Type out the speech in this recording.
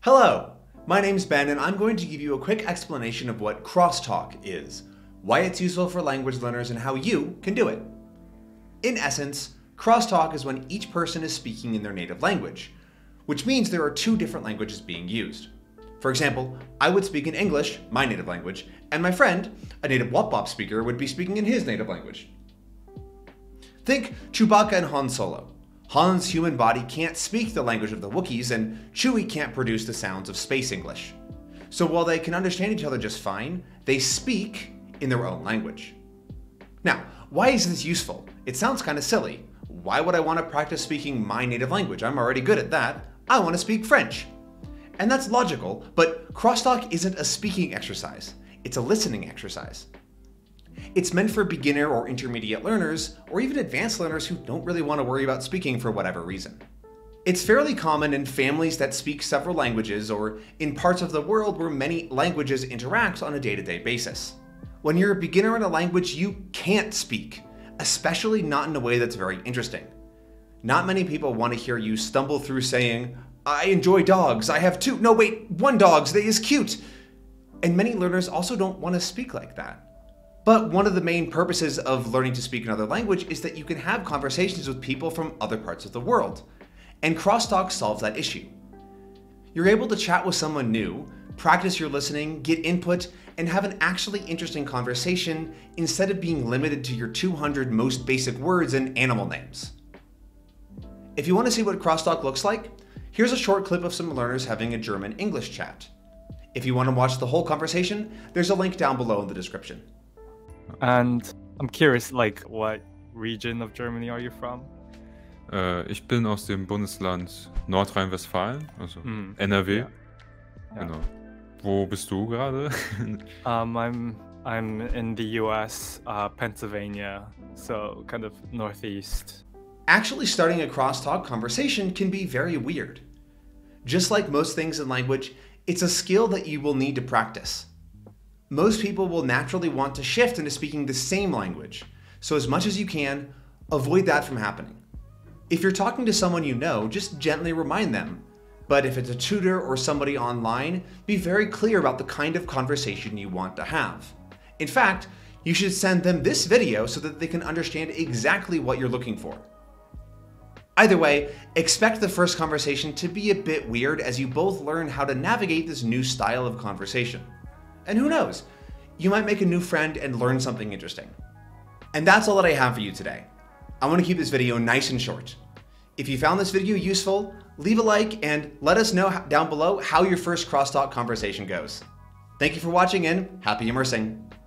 Hello, my name's Ben and I'm going to give you a quick explanation of what crosstalk is, why it's useful for language learners and how you can do it. In essence, crosstalk is when each person is speaking in their native language, which means there are two different languages being used. For example, I would speak in English, my native language, and my friend, a native Wop speaker, would be speaking in his native language. Think Chewbacca and Han Solo. Han's human body can't speak the language of the Wookiees, and Chewie can't produce the sounds of space English. So while they can understand each other just fine, they speak in their own language. Now, why is this useful? It sounds kind of silly. Why would I want to practice speaking my native language? I'm already good at that. I want to speak French. And that's logical, but crosstalk isn't a speaking exercise. It's a listening exercise. It's meant for beginner or intermediate learners, or even advanced learners who don't really want to worry about speaking for whatever reason. It's fairly common in families that speak several languages or in parts of the world where many languages interact on a day-to-day basis. When you're a beginner in a language you can't speak, especially not in a way that's very interesting. Not many people want to hear you stumble through saying, "I enjoy dogs, I have two, no wait, one dog, they is cute." And many learners also don't want to speak like that. But one of the main purposes of learning to speak another language is that you can have conversations with people from other parts of the world. And crosstalk solves that issue. You're able to chat with someone new, practice your listening, get input, and have an actually interesting conversation instead of being limited to your 200 most basic words and animal names. If you want to see what crosstalk looks like, here's a short clip of some learners having a German-English chat. If you want to watch the whole conversation, there's a link down below in the description. And I'm curious, what region of Germany are you from? Ich bin aus dem Bundesland Nordrhein-Westfalen, also NRW. Yeah. Genau. Wo bist du gerade? I'm in the US, Pennsylvania, so kind of northeast. Actually starting a crosstalk conversation can be very weird. Just like most things in language, it's a skill that you will need to practice. Most people will naturally want to shift into speaking the same language, so as much as you can, avoid that from happening. If you're talking to someone you know, just gently remind them. But if it's a tutor or somebody online, be very clear about the kind of conversation you want to have. In fact, you should send them this video so that they can understand exactly what you're looking for. Either way, expect the first conversation to be a bit weird as you both learn how to navigate this new style of conversation. And who knows, you might make a new friend and learn something interesting. And that's all that I have for you today. I want to keep this video nice and short. If you found this video useful, leave a like and let us know down below how your first crosstalk conversation goes. Thank you for watching and happy immersing.